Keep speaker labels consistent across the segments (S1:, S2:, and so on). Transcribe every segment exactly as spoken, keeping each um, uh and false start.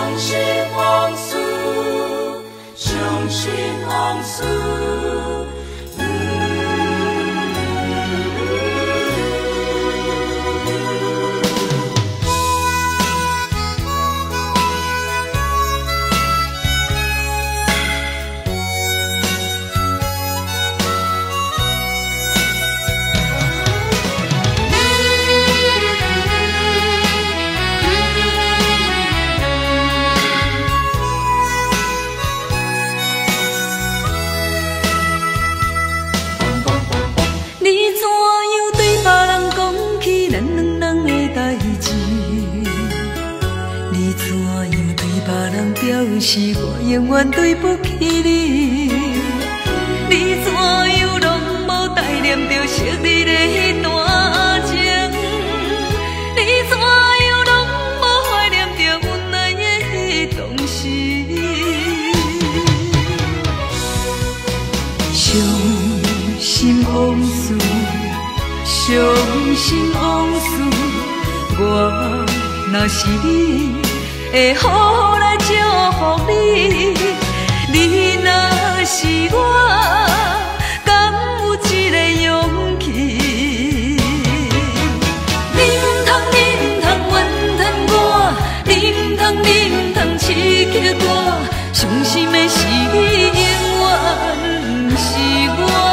S1: 心往事，伤心往事。
S2: 表示我永远对不起你，你怎样拢无怀念着昔日的迄段情？你怎样拢无怀念着阮爱的迄当时？伤心往事，伤心往事，我若是你。会好来祝福你，你若是我，敢有这个勇气？你唔通，你唔通怨叹我，你唔通，你唔通刺激我，伤心的是你，永远不是我。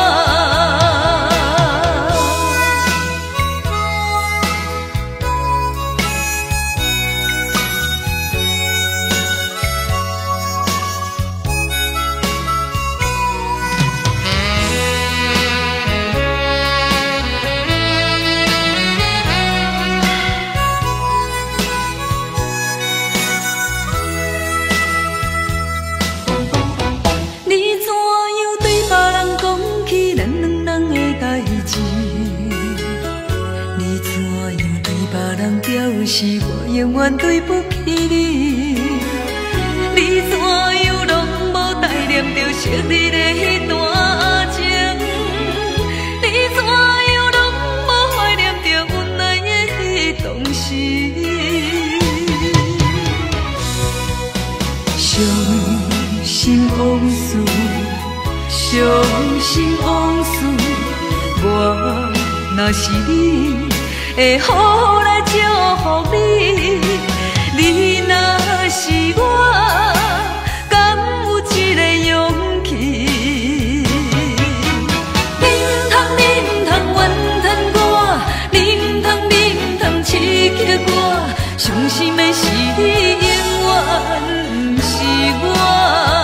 S2: 表示我永远对不起你，你怎样拢无怀念着昔日的迄段情？你怎样拢无怀念着阮爱的迄当时？伤心往事，伤心往事，我若是你。会好来祝福你，你若是我，敢有这个勇气？你唔通，你唔通怨叹我，你唔通，你唔通刺激我，伤心的是你，永远不是我。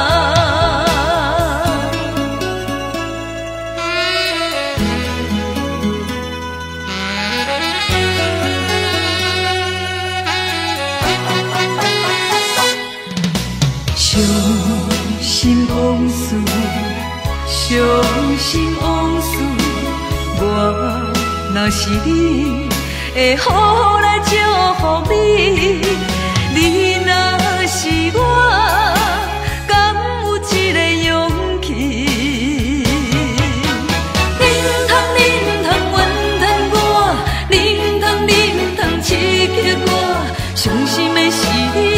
S2: 伤心往事，伤心往事，我若是你，会好来祝福你，你若是我，敢有这个勇气？你唔通，你唔通怨叹我，你唔通，你唔通刺激我，伤心的是你。